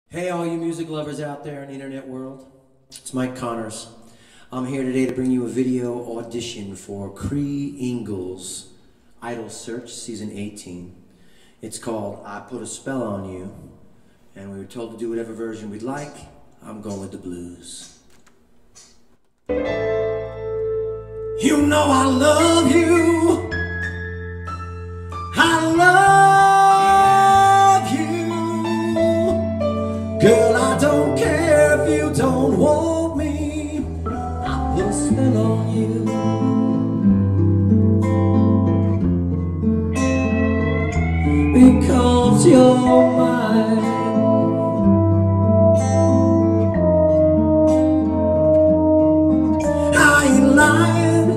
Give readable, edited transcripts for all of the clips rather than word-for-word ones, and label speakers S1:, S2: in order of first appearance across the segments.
S1: Hey all you music lovers out there in the internet world, it's Mike Connors. I'm here today to bring you a video audition for Cree Ingles Idol Search Season 18. It's called I Put a Spell on You, and we were told to do whatever version we'd like. I'm going with the blues. You know I love you, I love you. Girl, I don't care if you don't want me, I put a spell on you. Because you're mine. I ain't lying,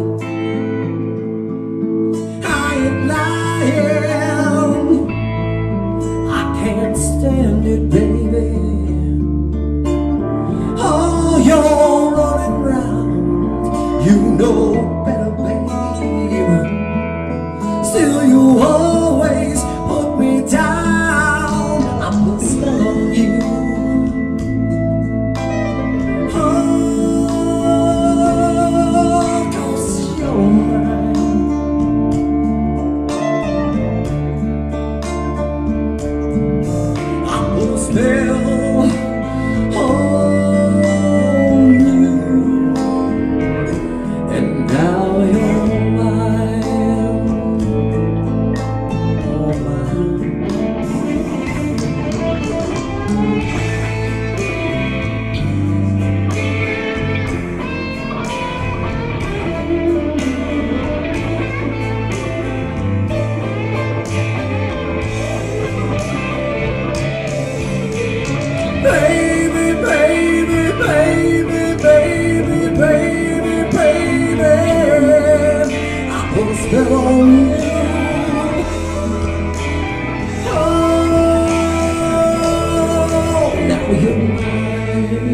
S1: I ain't lying. I can't stand it, baby. Oh, you're running round, you know better, babe. Still you always put me down. I put a spell on you. Oh, 'cause you're mine. I put a spell on you, and now you're mine. Oh, mine. Baby, baby, baby, baby, baby, baby, I put a spell on you. Oh, now you're mine.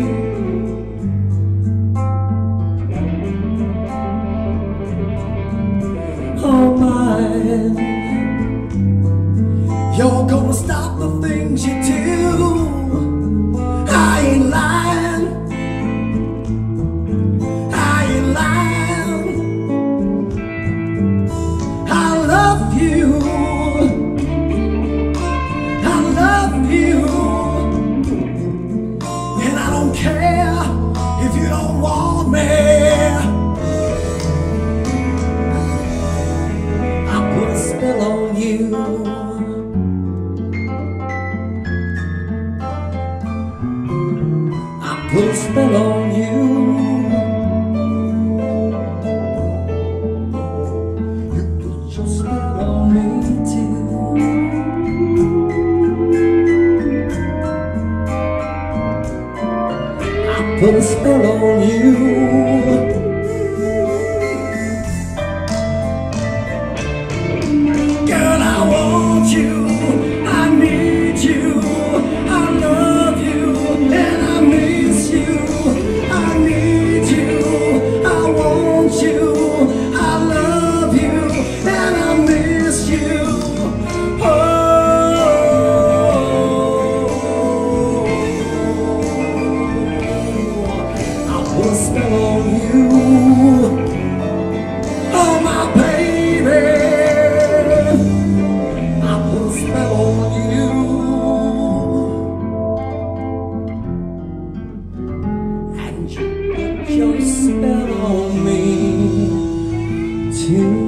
S1: Oh, mine. You're gonna stop the things you do. I ain't lying, I ain't lying. I love you, I love you. And I don't care if you don't want me. I put a spell on you. Put a spell on you. You put your spell on me too. I put a spell on you. Girl, I want you, I need you, I love you, and I miss you. I need you, I want you, I love you, and I miss you. Oh, I put a spell on you. Oh, my baby, I put a spell on you. And you put your spell on me too.